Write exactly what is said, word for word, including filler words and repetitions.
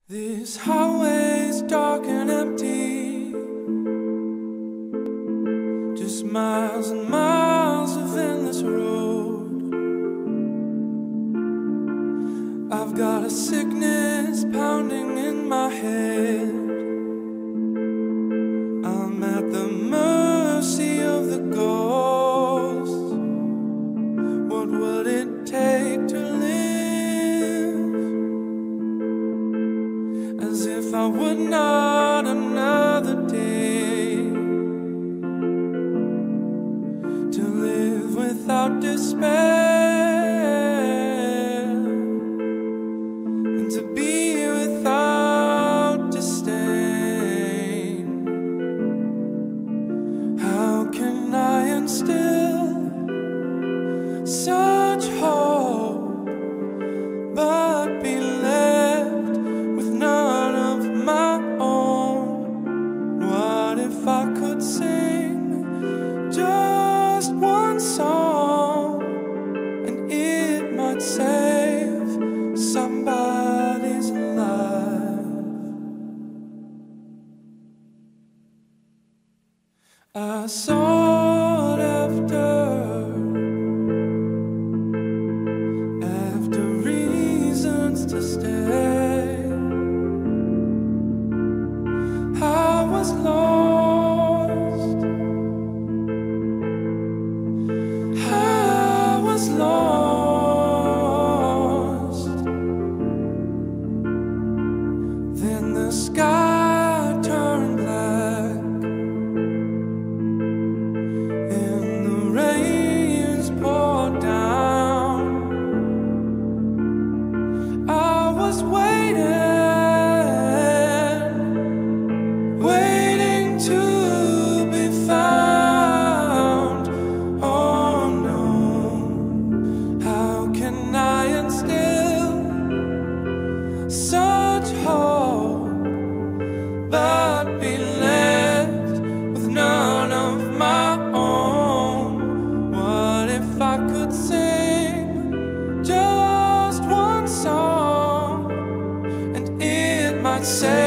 This highway's dark and empty, just miles and miles of endless road. I've got a sickness pounding in my head. I'm at the mercy of the ghosts. What would it take to live? As if I would not another day to live without despair, and to be without disdain. How can I instill such hope but be left with none of my own? What if I could sing just one song and it might save somebody's life? I sought after, after reasons to stay. I was lost, I was lost. Then the sky turned black and the rains poured down. I was waiting, waiting to be found. Oh no, how can I instill such hope but be left with none of my own? What if I could sing just one song and it might say